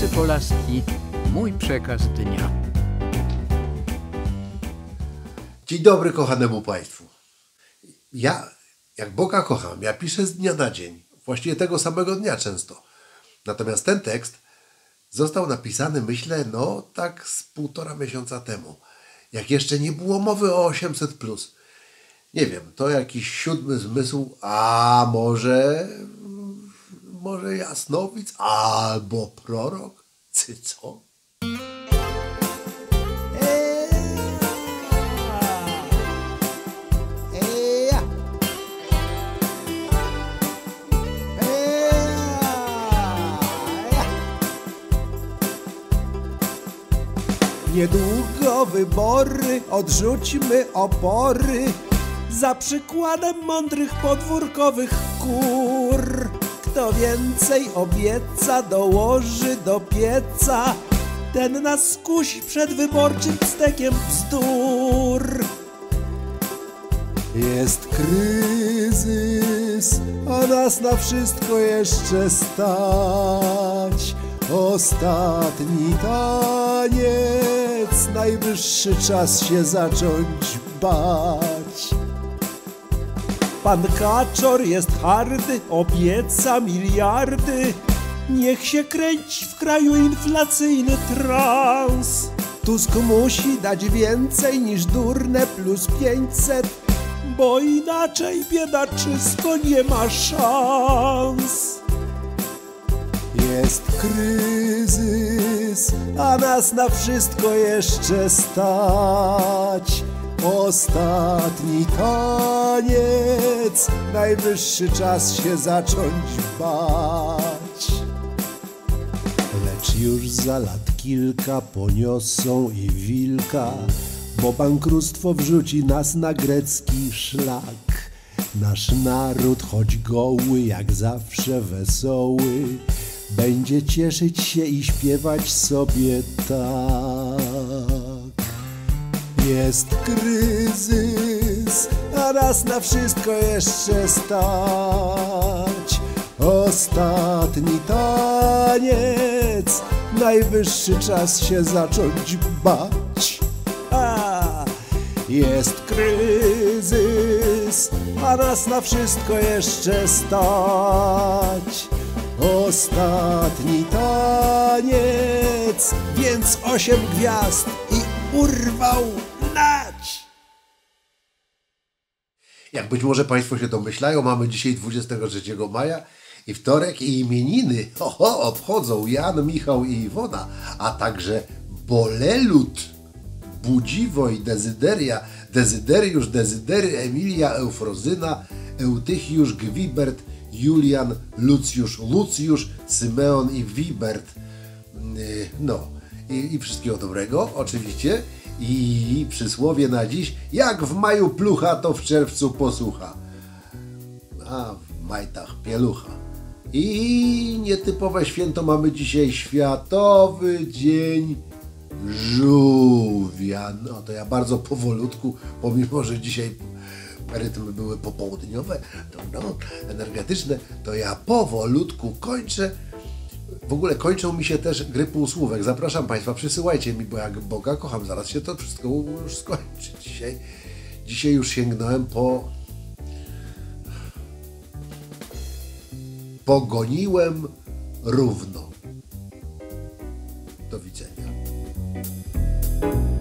Ignacy Polaski, mój przekaz dnia. Dzień dobry kochanemu Państwu. Ja, jak Boga kocham, ja piszę z dnia na dzień. Właściwie tego samego dnia często. Natomiast ten tekst został napisany, myślę, tak z 1,5 miesiąca temu. Jak jeszcze nie było mowy o 800+. Nie wiem, to jakiś 7. zmysł, a może jasnowic, albo prorok, co? Niedługo wybory, odrzućmy opory, za przykładem mądrych podwórkowych kur. Kto więcej obieca, dołoży do pieca, ten nas skusi przed wyborczym stekiem bzdur. Jest kryzys, a nas na wszystko jeszcze stać. Ostatni taniec, najwyższy czas się zacząć bać. Pan Kaczor jest hardy, obieca miliardy, niech się kręci w kraju inflacyjny trans. Tusk musi dać więcej niż durne plus 500, bo inaczej biedaczysko nie ma szans. Jest kryzys, a nas na wszystko jeszcze stać. Ostatni taniec, najwyższy czas się zacząć bać. Lecz już za lat kilka poniosą i wilka, bo bankructwo wrzuci nas na grecki szlak. Nasz naród, choć goły, jak zawsze wesoły, będzie cieszyć się i śpiewać sobie tak. Jest kryzys, a nas na wszystko jeszcze stać. Ostatni taniec, najwyższy czas się zacząć bać. Jest kryzys, a nas na wszystko jeszcze stać. Ostatni taniec, więc 8 gwiazd i urwał nać. Jak być może Państwo się domyślają, mamy dzisiaj 23 maja i wtorek i imieniny obchodzą Jan, Michał i Iwona, a także Bolelut, Budziwoj, Dezyderia, Dezyderiusz, Dezydery, Emilia, Eufrozyna, Eutychiusz, Gwibert, Julian, Lucjusz, Symeon i Wibert. I wszystkiego dobrego oczywiście. I przysłowie na dziś: jak w maju plucha, to w czerwcu posłucha. A w majtach pielucha. I nietypowe święto mamy dzisiaj, Światowy Dzień Żółwia. To ja bardzo powolutku, pomimo że dzisiaj rytmy były popołudniowe, energetyczne, to ja powolutku kończę. W ogóle kończą mi się też gry półsłówek. Zapraszam Państwa, przysyłajcie mi, bo jak Boga kocham, zaraz się to wszystko już skończy. Dzisiaj już sięgnąłem pogoniłem równo. Do widzenia.